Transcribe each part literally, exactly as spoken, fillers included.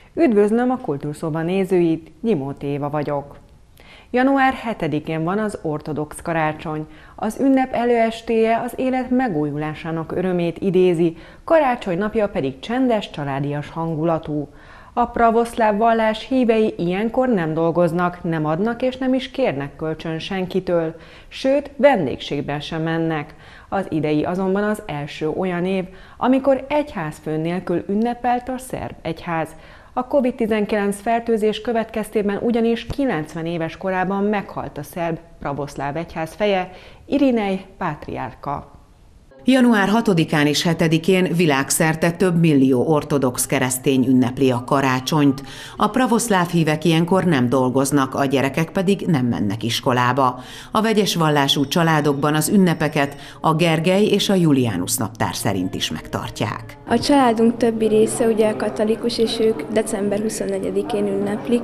Üdvözlöm a Kultúrszoba nézőit, Gyimóti Éva vagyok. január hetedikén van az ortodox karácsony. Az ünnep előestéje az élet megújulásának örömét idézi, karácsony napja pedig csendes, családias hangulatú. A pravoszláv vallás hívei ilyenkor nem dolgoznak, nem adnak és nem is kérnek kölcsön senkitől, sőt, vendégségben sem mennek. Az idei azonban az első olyan év, amikor egyházfő nélkül ünnepelt a szerb egyház. A kovid tizenkilenc fertőzés következtében ugyanis kilencven éves korában meghalt a szerb pravoszláv egyház feje, Irinej pátriárka. január hatodikán és hetedikén világszerte több millió ortodox keresztény ünnepli a karácsonyt. A pravoszláv hívek ilyenkor nem dolgoznak, a gyerekek pedig nem mennek iskolába. A vegyes vallású családokban az ünnepeket a Gergely és a Julianus naptár szerint is megtartják. A családunk többi része ugye katolikus, és ők december huszonnegyedikén ünneplik,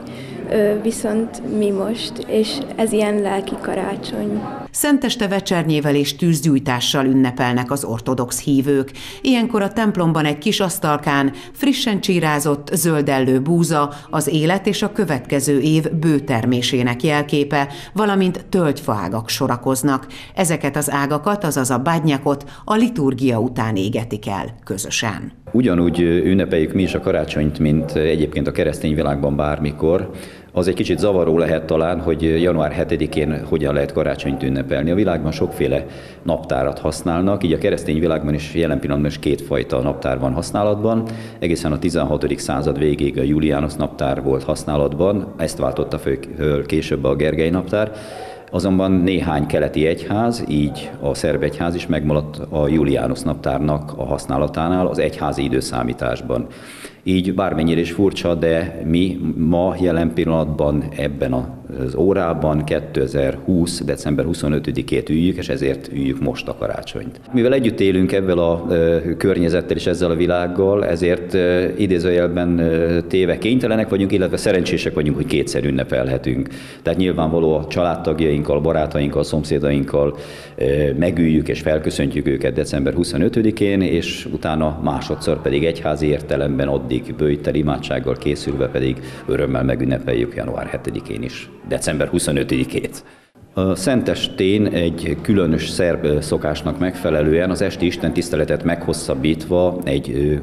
viszont mi most, és ez ilyen lelki karácsony. Szenteste vecsernyével és tűzgyújtással ünnepelnek az ortodox hívők. Ilyenkor a templomban egy kis asztalkán frissen csírázott zöldellő búza az élet és a következő év bőtermésének jelképe, valamint tölgyfaágak sorakoznak. Ezeket az ágakat, azaz a bádnyakot a liturgia után égetik el közösen. Ugyanúgy ünnepeljük mi is a karácsonyt, mint egyébként a keresztény világban bármikor. Az egy kicsit zavaró lehet talán, hogy január hetedikén hogyan lehet karácsonyt ünnepelni. A világban sokféle naptárat használnak, így a keresztény világban is jelen pillanatban is kétfajta naptár van használatban. Egészen a tizenhatodik század végéig a Julianus naptár volt használatban, ezt váltotta föl később a Gergely naptár. Azonban néhány keleti egyház, így a szerb egyház is megmaradt a Julianus naptárnak a használatánál az egyházi időszámításban. Így bármennyire is furcsa, de mi ma jelen pillanatban ebben az órában kétezer-húsz. december huszonötödikét üljük, és ezért üljük most a karácsonyt. Mivel együtt élünk ebben a környezettel és ezzel a világgal, ezért idézőjelben téve kénytelenek vagyunk, illetve szerencsések vagyunk, hogy kétszer ünnepelhetünk. Tehát nyilvánvaló a családtagjainkkal, barátainkkal, szomszédainkkal megüljük és felköszöntjük őket december huszonötödikén, és utána másodszor pedig egyházi értelemben addig bőjtel imádsággal készülve pedig örömmel megünnepeljük január hetedikén is, december huszonötödikét. A szentestén egy különös szerb szokásnak megfelelően az esti istentiszteletet meghosszabbítva egy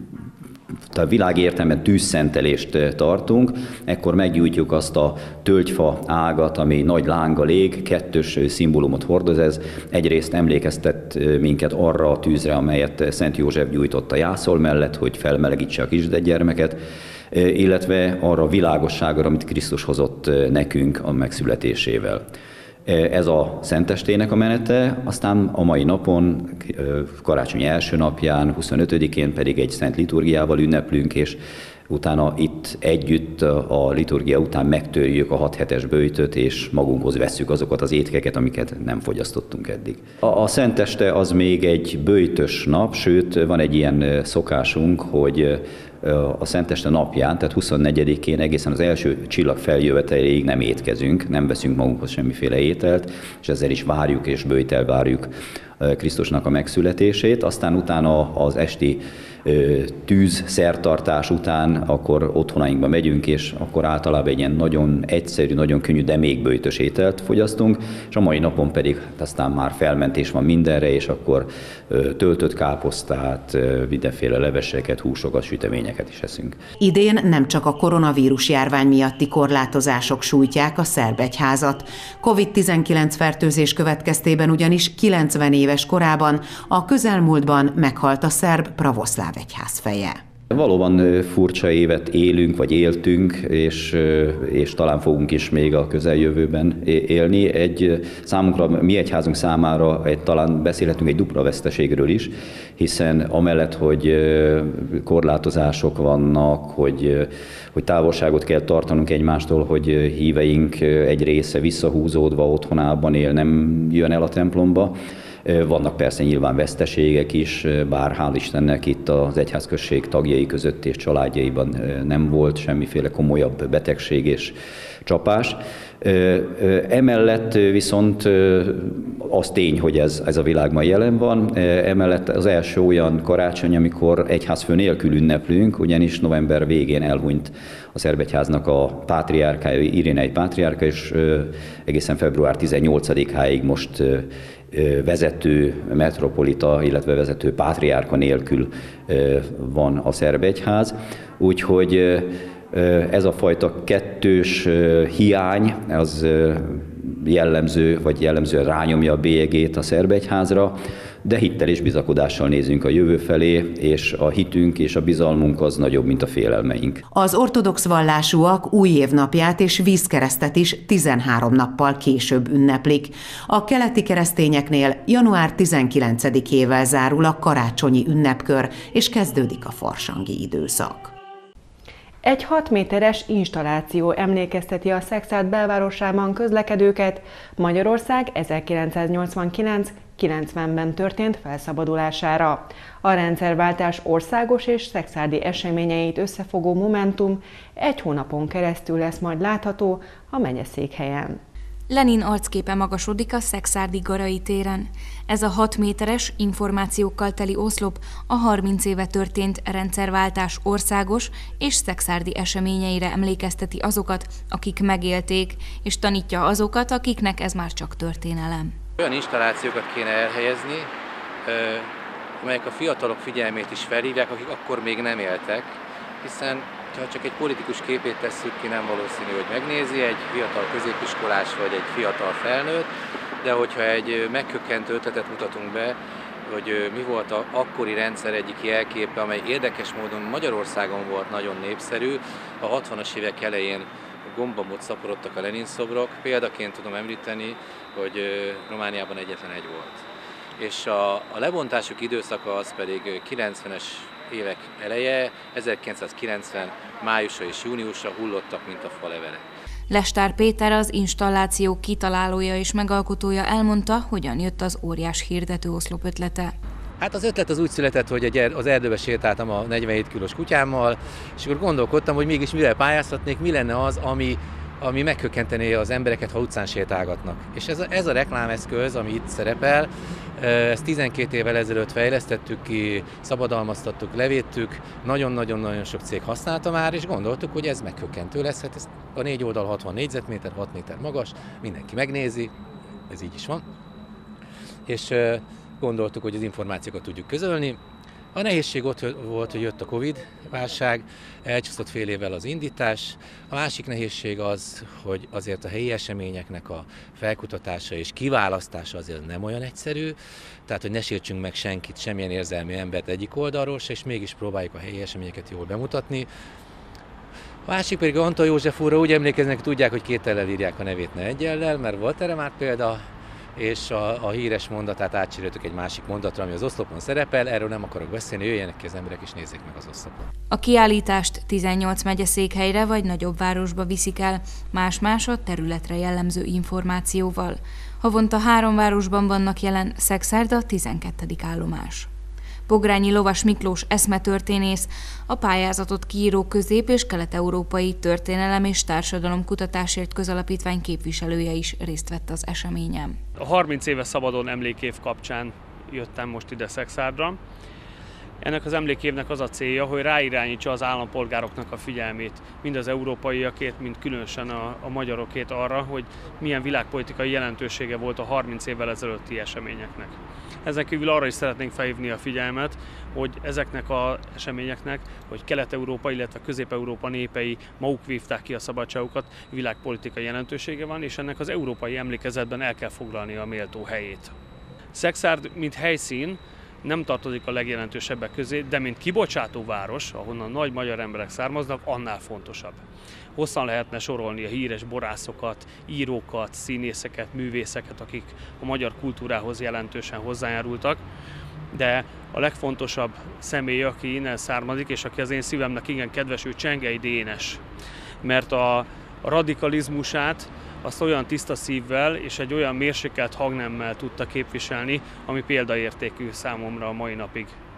a világi értelemben tűzszentelést tartunk, ekkor meggyújtjuk azt a tölgyfa ágat, ami nagy lánggal ég, kettős szimbólumot hordoz ez. Egyrészt emlékeztet minket arra a tűzre, amelyet Szent József gyújtott a jászol mellett, hogy felmelegítse a kisgyermeket, illetve arra a világosságra, amit Krisztus hozott nekünk a megszületésével. Ez a szentestének a menete, aztán a mai napon, karácsony első napján, huszonötödikén pedig egy szent liturgiával ünneplünk, és utána itt együtt a liturgia után megtörjük a hat hetes böjtöt, és magunkhoz vesszük azokat az étkeket, amiket nem fogyasztottunk eddig. A, a szenteste az még egy böjtös nap, sőt van egy ilyen szokásunk, hogy a szenteste napján, tehát huszonnegyedikén egészen az első csillag feljöveteléig nem étkezünk, nem veszünk magunkhoz semmiféle ételt, és ezzel is várjuk és böjtel várjuk Krisztusnak a megszületését. Aztán utána az esti tűz szertartás után akkor otthonainkba megyünk, és akkor általában egy ilyen nagyon egyszerű, nagyon könnyű, de még böjtös ételt fogyasztunk, és a mai napon pedig aztán már felmentés van mindenre, és akkor töltött káposztát, mindenféle leveseket, húsokat, süteményeket is eszünk. Idén nem csak a koronavírus járvány miatti korlátozások sújtják a szerb egyházat. kovid tizenkilenc fertőzés következtében ugyanis kilencven éves korában a közelmúltban meghalt a szerb pravoszláv egyház feje. Valóban furcsa évet élünk, vagy éltünk, és, és talán fogunk is még a közeljövőben élni. Egy számunkra, mi egyházunk számára egy, talán beszélhetünk egy dupla veszteségről is, hiszen amellett, hogy korlátozások vannak, hogy, hogy távolságot kell tartanunk egymástól, hogy híveink egy része visszahúzódva otthonában él, nem jön el a templomba. Vannak persze nyilván veszteségek is, bár hál' Istennek itt az egyházközség tagjai között és családjaiban nem volt semmiféle komolyabb betegség és csapás. Emellett viszont az tény, hogy ez, ez a világban jelen van. Emellett az első olyan karácsony, amikor egyházfő nélkül ünneplünk, ugyanis november végén elhunyt a szerb egyháznak a pátriárkája, Irénei pátriárka, és egészen február tizennyolcadikáig most vezető metropolita, illetve vezető pátriárka nélkül van a szerb egyház. Úgyhogy ez a fajta kettős hiány az jellemző, vagy jellemzően rányomja a bélyegét a szerb egyházra, de hittel és bizakodással nézünk a jövő felé, és a hitünk és a bizalmunk az nagyobb, mint a félelmeink. Az ortodox vallásúak új évnapját és vízkeresztet is tizenhárom nappal később ünneplik. A keleti keresztényeknél január tizenkilencedikével zárul a karácsonyi ünnepkör, és kezdődik a farsangi időszak. Egy hat méteres installáció emlékezteti a Szekszárd belvárosában közlekedőket Magyarország ezerkilencszáznyolcvankilenc kilencvenben történt felszabadulására. A rendszerváltás országos és szekszárdi eseményeit összefogó momentum egy hónapon keresztül lesz majd látható a megyeszékhelyen. Lenin arcképe magasodik a szekszárdi Garai téren. Ez a hat méteres, információkkal teli oszlop a harminc éve történt rendszerváltás országos és szekszárdi eseményeire emlékezteti azokat, akik megélték, és tanítja azokat, akiknek ez már csak történelem. Olyan installációkat kéne elhelyezni, amelyek a fiatalok figyelmét is felhívják, akik akkor még nem éltek, hiszen ha csak egy politikus képét tesszük ki, nem valószínű, hogy megnézi egy fiatal középiskolás vagy egy fiatal felnőtt, de hogyha egy megkökkentő ötletet mutatunk be, hogy mi volt az akkori rendszer egyik jelképe, amely érdekes módon Magyarországon volt nagyon népszerű, a hatvanas évek elején gombamot szaporodtak a Lenin szobrok, példaként tudom említeni, hogy Romániában egyetlen egy volt. És a, a lebontásuk időszaka az pedig kilencvenes évek eleje, ezerkilencszázkilencven májusa és júniusa hullottak, mint a falevele. Lestár Péter, az installáció kitalálója és megalkotója elmondta, hogyan jött az óriás hirdető oszlop ötlete. Hát az ötlet az úgy született, hogy az erdőbe sétáltam a negyvenhét kilós kutyámmal, és akkor gondolkodtam, hogy mégis mivel pályázhatnék, mi lenne az, ami, ami meghökkentené az embereket, ha utcán sétálgatnak. És ez a, ez a reklámeszköz, ami itt szerepel, ezt tizenkét évvel ezelőtt fejlesztettük ki, szabadalmaztattuk, levédtük, nagyon-nagyon-nagyon sok cég használta már, és gondoltuk, hogy ez meghökkentő lesz. Hát ez a négy oldal hatvan négyzetméter, hat méter magas, mindenki megnézi, ez így is van. És gondoltuk, hogy az információkat tudjuk közölni. A nehézség ott volt, hogy jött a Covid válság, elcsúszott fél évvel az indítás. A másik nehézség az, hogy azért a helyi eseményeknek a felkutatása és kiválasztása azért nem olyan egyszerű, tehát hogy ne sértsünk meg senkit, semmilyen érzelmi embert egyik oldalról se, és mégis próbáljuk a helyi eseményeket jól bemutatni. A másik pedig Antal József úrra úgy emlékeznek, tudják, hogy két ellel írják a nevét, ne egy ellel, mert volt erre már példa, és a, a híres mondatát átcseréltük egy másik mondatra, ami az oszlopon szerepel, erről nem akarok beszélni, jöjjenek ki az emberek és nézzék meg az oszlopon. A kiállítást tizennyolc megyeszékhelyre vagy nagyobb városba viszik el, más-más a területre jellemző információval. Havonta három városban vannak jelen, Szekszárd a tizenkettedik állomás. Pogrányi Lovas Miklós eszmetörténész, a pályázatot kiíró Közép- és Kelet-európai Történelem és Társadalomkutatásért Közalapítvány képviselője is részt vett az eseményen. A harminc éves szabadon emlékév kapcsán jöttem most ide Szekszárdra. Ennek az emlékévnek az a célja, hogy ráirányítsa az állampolgároknak a figyelmét, mind az európaiakét, mind különösen a, a magyarokét arra, hogy milyen világpolitikai jelentősége volt a harminc évvel ezelőtti eseményeknek. Ezen kívül arra is szeretnénk felhívni a figyelmet, hogy ezeknek az eseményeknek, hogy Kelet-Európa, illetve Közép-Európa népei maguk vívták ki a szabadságukat, világpolitikai jelentősége van, és ennek az európai emlékezetben el kell foglalni a méltó helyét. Szekszárd, mint helyszín, nem tartozik a legjelentősebbek közé, de mint kibocsátó város, ahonnan nagy magyar emberek származnak, annál fontosabb. Hosszan lehetne sorolni a híres borászokat, írókat, színészeket, művészeket, akik a magyar kultúrához jelentősen hozzájárultak, de a legfontosabb személy, aki innen származik, és aki az én szívemnek igen kedves, ő Csengei Dénes, mert a radikalizmusát azt olyan tiszta szívvel és egy olyan mérsékelt hangnemmel tudta képviselni, ami példaértékű számomra a mai napig.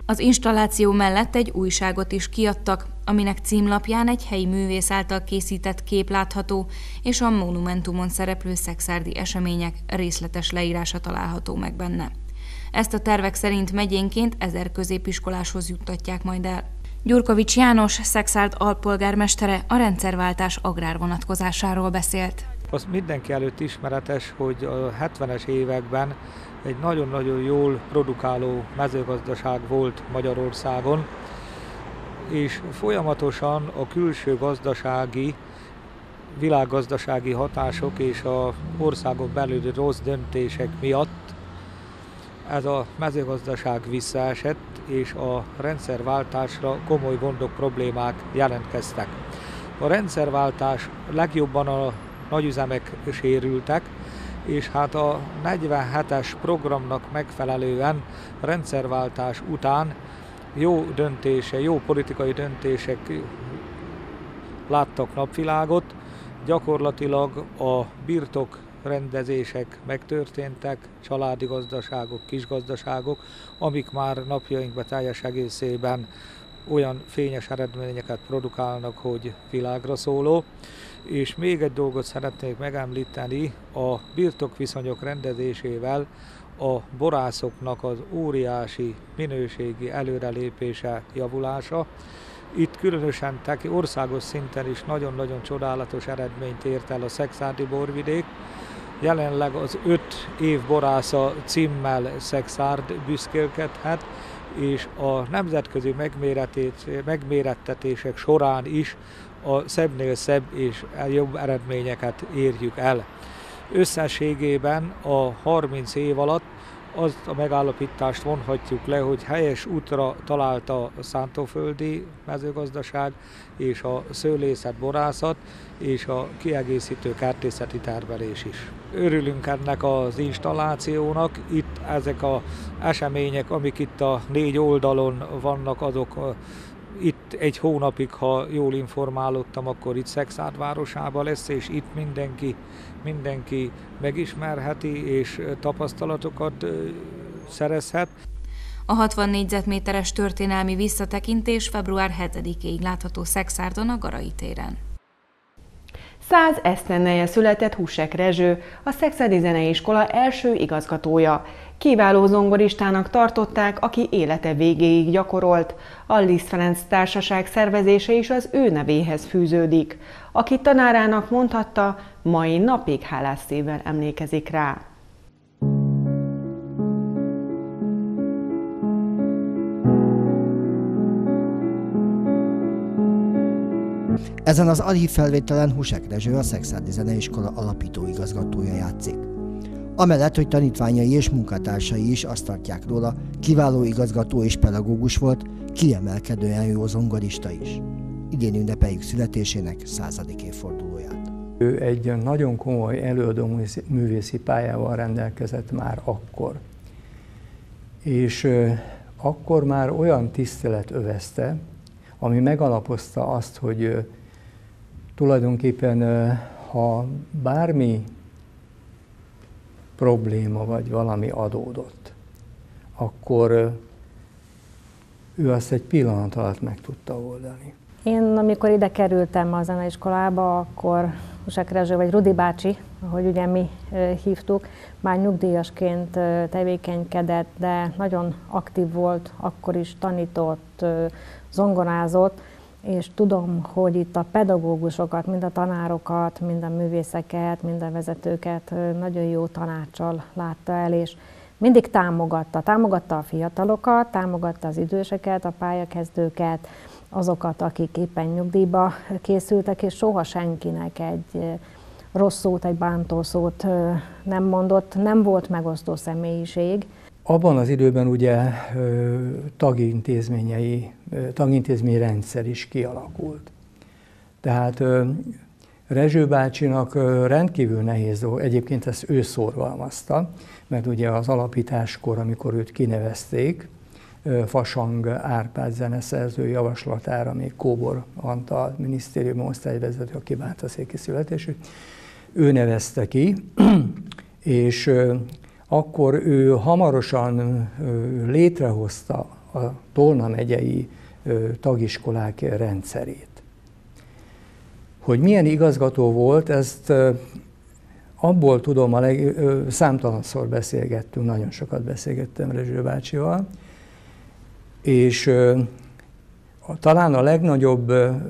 Az installáció mellett egy újságot is kiadtak, aminek címlapján egy helyi művész által készített kép látható, és a monumentumon szereplő szekszárdi események részletes leírása található meg benne. Ezt a tervek szerint megyénként ezer középiskoláshoz juttatják majd el. Gyurkovics János, Szekszárd alpolgármestere a rendszerváltás agrár vonatkozásáról beszélt. Az mindenki előtt ismeretes, hogy a hetvenes években egy nagyon-nagyon jól produkáló mezőgazdaság volt Magyarországon, és folyamatosan a külső gazdasági, világgazdasági hatások és az országon belüli rossz döntések miatt ez a mezőgazdaság visszaesett, és a rendszerváltásra komoly gondok, problémák jelentkeztek. A rendszerváltás legjobban a nagyüzemek sérültek, és hát a negyvenhetes programnak megfelelően rendszerváltás után jó döntése, jó politikai döntések láttak napvilágot, gyakorlatilag a birtok rendezések megtörténtek, családi gazdaságok, kisgazdaságok, amik már napjainkban teljes egészében olyan fényes eredményeket produkálnak, hogy világra szóló. És még egy dolgot szeretnék megemlíteni, a birtokviszonyok rendezésével a borászoknak az óriási minőségi előrelépése, javulása. Itt különösen országos szinten is nagyon-nagyon csodálatos eredményt ért el a szekszárdi borvidék. Jelenleg az öt év borásza címmel Szekszárd büszkélkedhet, és a nemzetközi megmérettetések során is a szebbnél szebb és jobb eredményeket érjük el. Összességében a harminc év alatt azt a megállapítást vonhatjuk le, hogy helyes útra találta a szántóföldi mezőgazdaság és a szőlészet, borászat és a kiegészítő kertészeti termelés is. Örülünk ennek az installációnak, itt ezek az események, amik itt a négy oldalon vannak, azok itt egy hónapig, ha jól informálódtam, akkor itt Szekszárd városában lesz, és itt mindenki, mindenki megismerheti és tapasztalatokat szerezhet. A hatvan négyzetméteres történelmi visszatekintés február hetedikéig látható Szekszárdon a Garai téren. Száz esztendeje született Husek Rezső, a Szekszárdi Zeneiskola első igazgatója. Kiváló zongoristának tartották, aki élete végéig gyakorolt. A Liszt Ferenc Társaság szervezése is az ő nevéhez fűződik. Aki tanárának mondhatta, mai napig hálás szívvel emlékezik rá. Ezen az archívfelvételen Husek Rezső, a Szekszárdi Zeneiskola alapító igazgatója játszik. Amellett, hogy tanítványai és munkatársai is azt tartják róla, kiváló igazgató és pedagógus volt, kiemelkedően jó zongorista is. Idén ünnepeljük születésének századik évfordulóját. Ő egy nagyon komoly előadó művészi pályával rendelkezett már akkor. És akkor már olyan tisztelet övezte, ami megalapozta azt, hogy tulajdonképpen ha bármi probléma vagy valami adódott, akkor ő azt egy pillanat alatt meg tudta oldani. Én, amikor ide kerültem a zeneiskolába, akkor Husek Rezső, vagy Rudi bácsi, ahogy ugye mi hívtuk, már nyugdíjasként tevékenykedett, de nagyon aktív volt, akkor is tanított, zongorázott, és tudom, hogy itt a pedagógusokat, mind a tanárokat, mind a művészeket, mind a vezetőket nagyon jó tanáccsal látta el, és mindig támogatta. Támogatta a fiatalokat, támogatta az időseket, a pályakezdőket, azokat, akik éppen nyugdíjba készültek, és soha senkinek egy rossz szót, egy bántó szót nem mondott, nem volt megosztó személyiség. Abban az időben ugye tagintézményei, tagintézmény rendszer is kialakult. Tehát Rezső bácsinak rendkívül nehéz dolog, egyébként ezt ő szorgalmazta, mert ugye az alapításkor, amikor őt kinevezték, Fasang Árpád zeneszerző javaslatára még Kóbor Antal minisztériumi osztályvezető, aki bántaszéki születésű, ő nevezte ki, és akkor ő hamarosan létrehozta a Tolna megyei tagiskolák rendszerét. Hogy milyen igazgató volt, ezt abból tudom, a leg, számtalanszor beszélgettünk, nagyon sokat beszélgettem Rezső bácsival, és talán a legnagyobb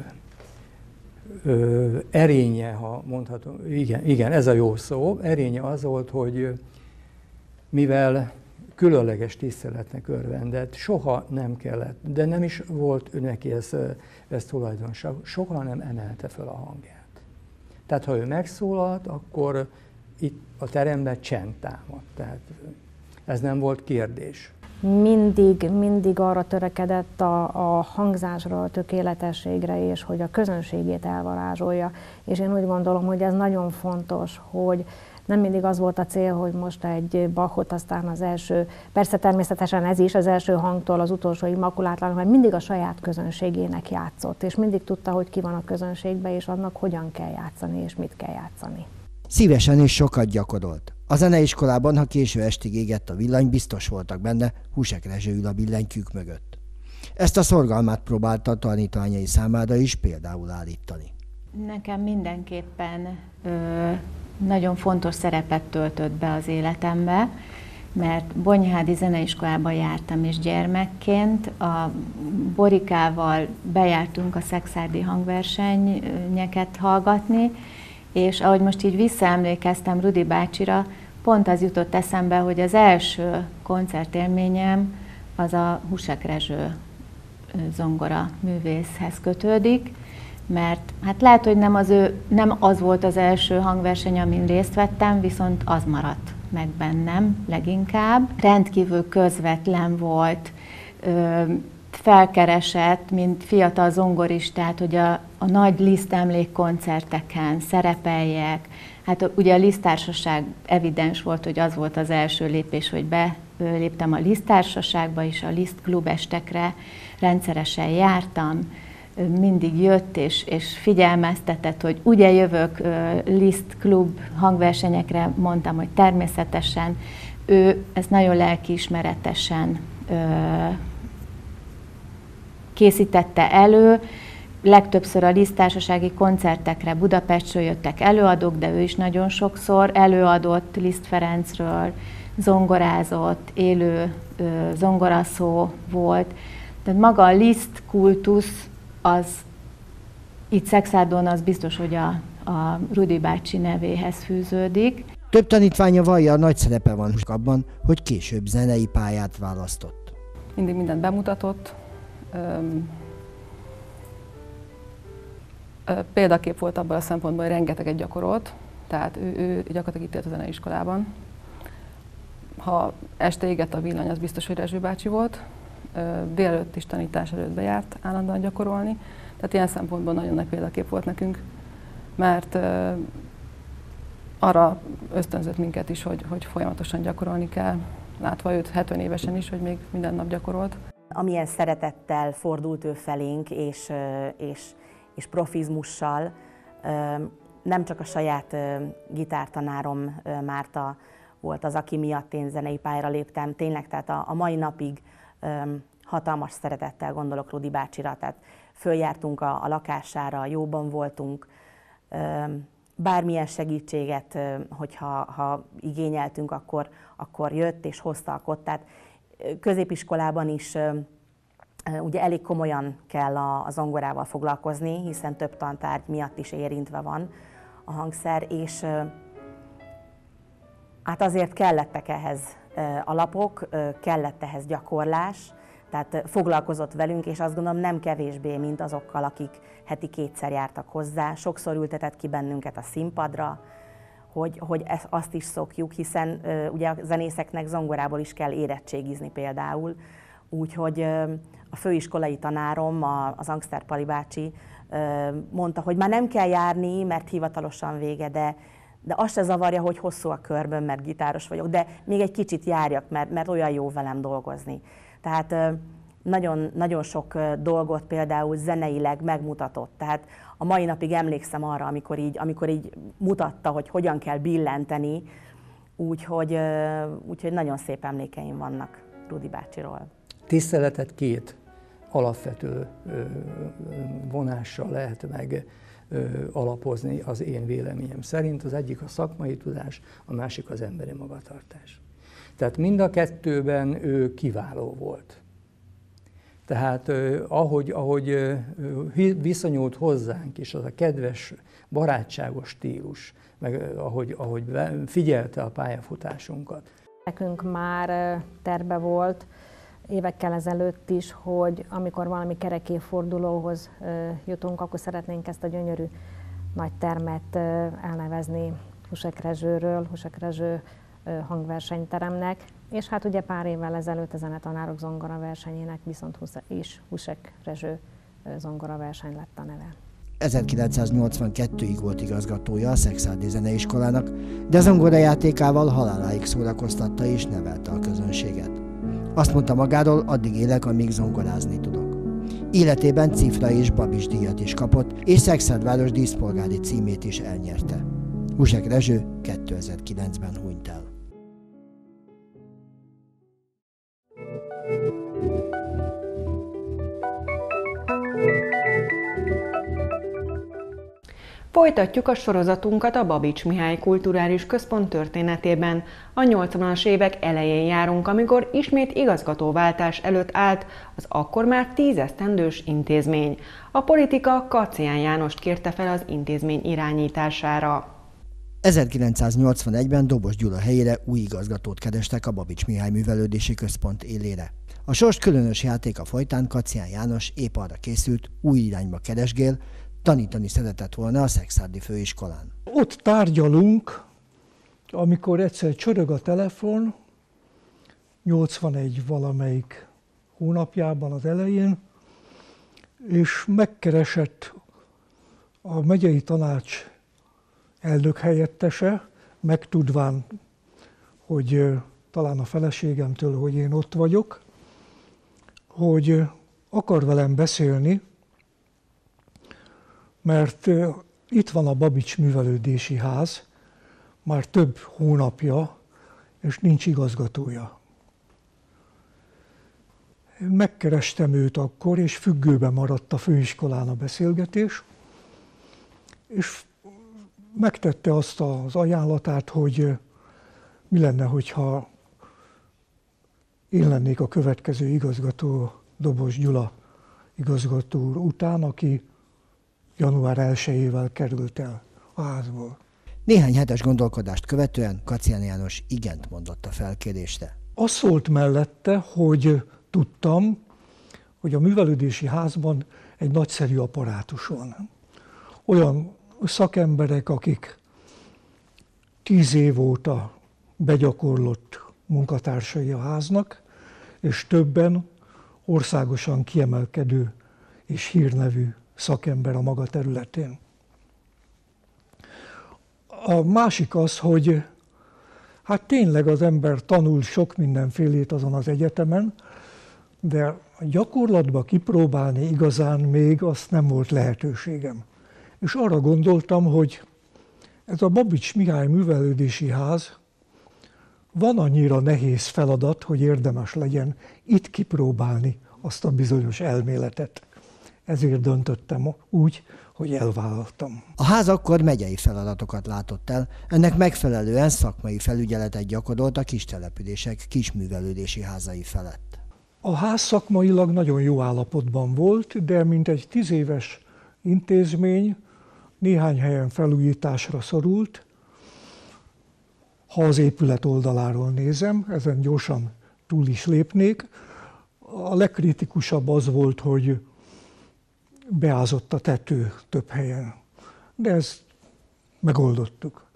erénye, ha mondhatom, igen, igen, ez a jó szó, erénye az volt, hogy mivel különleges tiszteletnek örvendett, soha nem kellett, de nem is volt neki ez, ez tulajdonság, soha nem emelte fel a hangját. Tehát ha ő megszólalt, akkor itt a teremben csend támadt, tehát ez nem volt kérdés. Mindig, mindig arra törekedett a, a hangzásra, a tökéletességre, és hogy a közönségét elvarázsolja. És én úgy gondolom, hogy ez nagyon fontos, hogy nem mindig az volt a cél, hogy most egy Bachot, aztán az első, persze természetesen ez is az első hangtól az utolsó immakulátlan, mert mindig a saját közönségének játszott, és mindig tudta, hogy ki van a közönségben, és annak hogyan kell játszani, és mit kell játszani. Szívesen és sokat gyakorolt. A zeneiskolában, ha késő estig égett a villany, biztos voltak benne, Husek Rezső ül a billentyűk mögött. Ezt a szorgalmát próbálta a tanítványai számára is például állítani. Nekem mindenképpen ö, nagyon fontos szerepet töltött be az életembe, mert Bonyhádi Zeneiskolában jártam, és gyermekként a Borikával bejártunk a szekszárdi hangversenyeket hallgatni, és ahogy most így visszaemlékeztem Rudi bácsira, pont az jutott eszembe, hogy az első koncertélményem az a Husek Rezső zongora művészhez kötődik, mert hát lehet, hogy nem az, ő, nem az volt az első hangverseny, amin részt vettem, viszont az maradt meg bennem leginkább. Rendkívül közvetlen volt, felkeresett, mint fiatal zongoristát, hogy a, a nagy Liszt emlékkoncerteken szerepeljek. Hát ugye a Liszt társaság evidens volt, hogy az volt az első lépés, hogy beléptem a Liszt társaságba, és a Liszt klubestekre rendszeresen jártam. Mindig jött és, és figyelmeztetett, hogy ugye jövök Liszt klub hangversenyekre, mondtam, hogy természetesen. Ő ezt nagyon lelkiismeretesen készítette elő, legtöbbször a Liszt társasági koncertekre Budapestről jöttek előadók, de ő is nagyon sokszor előadott Liszt Ferencről, zongorázott, élő zongoraszó volt. Tehát maga a Liszt kultusz, az itt Szekszárdon az biztos, hogy a, a Rudi bácsi nevéhez fűződik. Több tanítványa vallja, nagy szerepe van abban, hogy később zenei pályát választott. Mindig mindent bemutatott. Példakép volt abban a szempontból, hogy rengeteget gyakorolt, tehát ő, ő gyakorlatilag itt élt a zeneiskolában. Ha este égett a villany, az biztos, hogy Rezső bácsi volt. Délelőtt is tanítás előtt bejárt állandóan gyakorolni, tehát ilyen szempontból nagyon nagy példakép volt nekünk, mert arra ösztönzött minket is, hogy, hogy folyamatosan gyakorolni kell, látva őt hetven évesen is, hogy még minden nap gyakorolt. Amilyen szeretettel fordult ő felénk, és, és, és profizmussal, nem csak a saját gitártanárom Márta volt az, aki miatt én zenei pályára léptem, tényleg, tehát a, a mai napig hatalmas szeretettel gondolok Rudi bácsira, tehát följártunk a, a lakására, jóban voltunk, bármilyen segítséget, hogyha ha igényeltünk, akkor, akkor jött és hozta a kottát. Középiskolában is ugye elég komolyan kell a, a zongorával foglalkozni, hiszen több tantárgy miatt is érintve van a hangszer, és hát azért kellettek ehhez alapok, kellett ehhez gyakorlás, tehát foglalkozott velünk, és azt gondolom nem kevésbé, mint azokkal, akik heti kétszer jártak hozzá. Sokszor ültetett ki bennünket a színpadra, hogy, hogy ezt, azt is szokjuk, hiszen ugye a zenészeknek zongorából is kell érettségizni például. Úgyhogy a főiskolai tanárom, az Angster Pali bácsi mondta, hogy már nem kell járni, mert hivatalosan vége, de de azt se zavarja, hogy hosszú a körbön, mert gitáros vagyok, de még egy kicsit járjak, mert, mert olyan jó velem dolgozni. Tehát nagyon, nagyon sok dolgot például zeneileg megmutatott. Tehát a mai napig emlékszem arra, amikor így, amikor így mutatta, hogy hogyan kell billenteni, úgyhogy, úgyhogy nagyon szép emlékeim vannak Rudi bácsiról. tiszteletet két alapvető vonással lehet meg alapozni az én véleményem szerint. Az egyik a szakmai tudás, a másik az emberi magatartás. Tehát mind a kettőben ő kiváló volt. Tehát ahogy, ahogy viszonyult hozzánk is, az a kedves, barátságos stílus, meg ahogy, ahogy figyelte a pályafutásunkat. Nekünk már terve volt évekkel ezelőtt is, hogy amikor valami kerekévfordulóhoz jutunk, akkor szeretnénk ezt a gyönyörű nagy termet elnevezni Husek Rezsőről, Husek Rezső hangversenyteremnek, és hát ugye pár évvel ezelőtt a zenetanárok zongoraversenyének viszont is Husek Rezső zongoraverseny lett a neve. ezerkilencszáznyolcvankettőig volt igazgatója a Szekszárdi Zeneiskolának, de zongorajátékával haláláig szórakoztatta és nevelte a közönséget. Azt mondta magáról, addig élek, amíg zongorázni tudok. Életében cifra és babis díjat is kapott, és Szexárdváros díszpolgári címét is elnyerte. Husek Rezső kétezer-kilencben hunyt el. Folytatjuk a sorozatunkat a Babits Mihály Kulturális Központ történetében. A nyolcvanas évek elején járunk, amikor ismét igazgatóváltás előtt állt az akkor már tízesztendős intézmény. A politika Kacyan Jánost kérte fel az intézmény irányítására. ezerkilencszáznyolcvanegyben Dobos Gyula helyére új igazgatót kerestek a Babits Mihály Művelődési Központ élére. A sors különös játéka folytán Kacyan János épp arra készült, új irányba keresgél, tanítani szeretett volna a Szekszárdi Főiskolán. Ott tárgyalunk, amikor egyszer csörög a telefon, nyolcvanegy valamelyik hónapjában az elején, és megkeresett a megyei tanács elnök helyettese, megtudván, hogy talán a feleségemtől, hogy én ott vagyok, hogy akar velem beszélni, mert itt van a Babits Művelődési Ház, már több hónapja, és nincs igazgatója. Én megkerestem őt akkor, és függőben maradt a főiskolán a beszélgetés, és megtette azt az ajánlatát, hogy mi lenne, hogyha én lennék a következő igazgató, Dobos Gyula igazgató úr után, aki január elsejével került el a házból. Néhány hetes gondolkodást követően Kacyan János igent mondott a felkérésre. Az szólt mellette, hogy tudtam, hogy a művelődési házban egy nagyszerű apparátus van. Olyan szakemberek, akik tíz év óta begyakorlott munkatársai a háznak, és többen országosan kiemelkedő és hírnevű szakember a maga területén. A másik az, hogy hát tényleg az ember tanul sok mindenfélét azon az egyetemen, de a gyakorlatba kipróbálni igazán még azt nem volt lehetőségem. És arra gondoltam, hogy ez a Babits Mihály Művelődési Ház van annyira nehéz feladat, hogy érdemes legyen itt kipróbálni azt a bizonyos elméletet. Ezért döntöttem úgy, hogy elvállaltam. A ház akkor megyei feladatokat látott el, ennek megfelelően szakmai felügyeletet gyakorolt a kistelepülések kisművelődési házai felett. A ház szakmailag nagyon jó állapotban volt, de mint egy tíz éves intézmény néhány helyen felújításra szorult. Ha az épület oldaláról nézem, ezen gyorsan túl is lépnék. A legkritikusabb az volt, hogy beázott a tető több helyen, de ezt megoldottuk.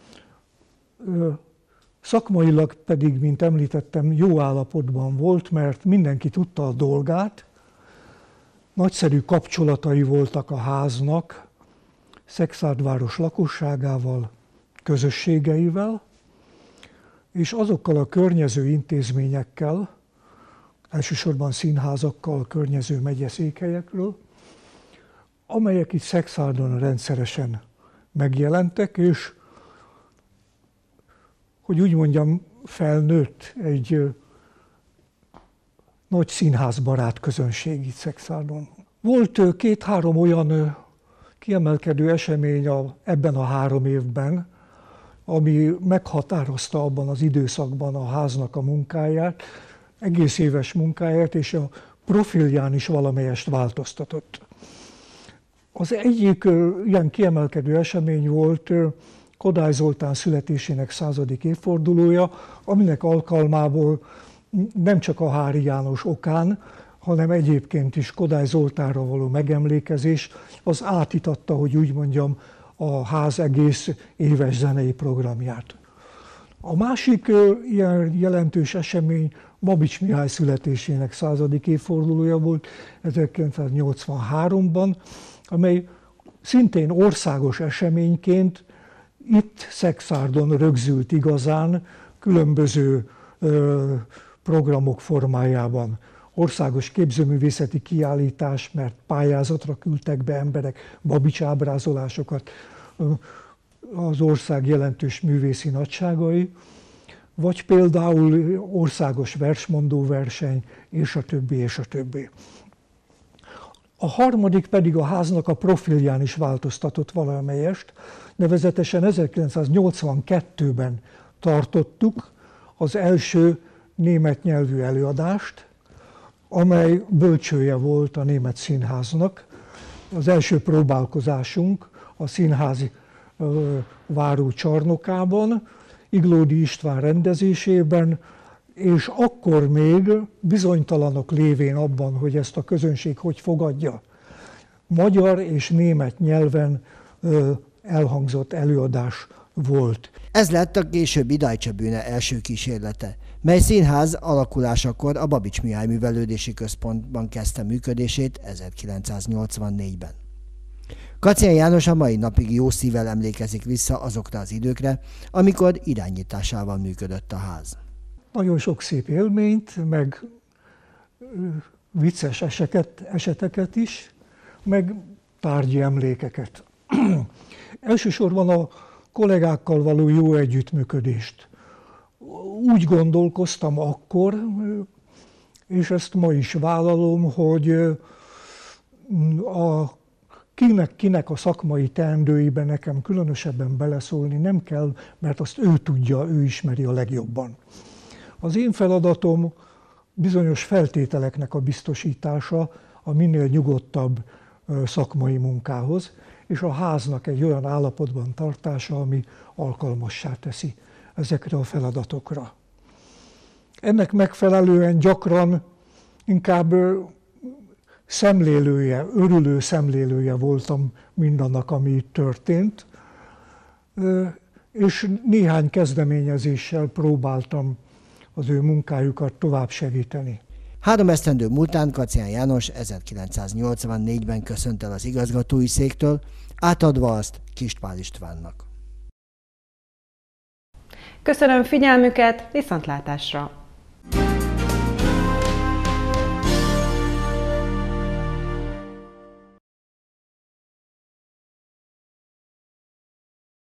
Szakmailag pedig, mint említettem, jó állapotban volt, mert mindenki tudta a dolgát, nagyszerű kapcsolatai voltak a háznak, Szexárdváros lakosságával, közösségeivel, és azokkal a környező intézményekkel, elsősorban színházakkal, környező megyeszékhelyekről, amelyek itt Szexárdon rendszeresen megjelentek, és hogy úgy mondjam, felnőtt egy nagy színházbarát közönség itt Szekszárdon. Volt két-három olyan kiemelkedő esemény a, ebben a három évben, ami meghatározta abban az időszakban a háznak a munkáját, egész éves munkáját, és a profilján is valamelyest változtatott. Az egyik ilyen kiemelkedő esemény volt Kodály Zoltán születésének századik évfordulója, aminek alkalmából nem csak a Háry János okán, hanem egyébként is Kodály Zoltánra való megemlékezés, az átitatta, hogy úgy mondjam, a ház egész éves zenei programját. A másik ilyen jelentős esemény Babics Mihály születésének századik évfordulója volt ezerkilencszáznyolcvanháromban, amely szintén országos eseményként itt Szekszárdon rögzült igazán különböző ö, programok formájában. Országos képzőművészeti kiállítás, mert pályázatra küldtek be emberek Babics ábrázolásokat, az ország jelentős művészi nagyságai, vagy például országos versmondó verseny, és a többi, és a többi. A harmadik pedig a háznak a profilján is változtatott valamelyest, nevezetesen ezerkilencszáznyolcvankettőben tartottuk az első német nyelvű előadást, amely bölcsője volt a Német Színháznak. Az első próbálkozásunk a színházi váró csarnokában, Iglódi István rendezésében, és akkor még bizonytalanok lévén abban, hogy ezt a közönség hogy fogadja, magyar és német nyelven elhangzott előadás volt. Ez lett a későbbi Deutsche Bühne első kísérlete, mely színház alakulásakor a Babics Mihály Művelődési Központban kezdte működését ezerkilencszáznyolcvannégyben. Kacyan János a mai napig jó szívvel emlékezik vissza azokra az időkre, amikor irányításával működött a ház. Nagyon sok szép élményt, meg vicces eseket, eseteket is, meg tárgyi emlékeket. Elsősorban a kollégákkal való jó együttműködést. Úgy gondolkoztam akkor, és ezt ma is vállalom, hogy a kinek, kinek a szakmai teendőiben nekem különösebben beleszólni nem kell, mert azt ő tudja, ő ismeri a legjobban. Az én feladatom bizonyos feltételeknek a biztosítása a minél nyugodtabb szakmai munkához, és a háznak egy olyan állapotban tartása, ami alkalmassá teszi ezekre a feladatokra. Ennek megfelelően gyakran inkább szemlélője, örülő szemlélője voltam mindannak, ami itt történt, és néhány kezdeményezéssel próbáltam az ő munkájukat tovább segíteni. Három esztendő múltán Kacyan János ezerkilencszáznyolcvannégyben köszönt el az igazgatói széktől, átadva azt Kiss Pál Istvánnak. Köszönöm figyelmüket, viszontlátásra!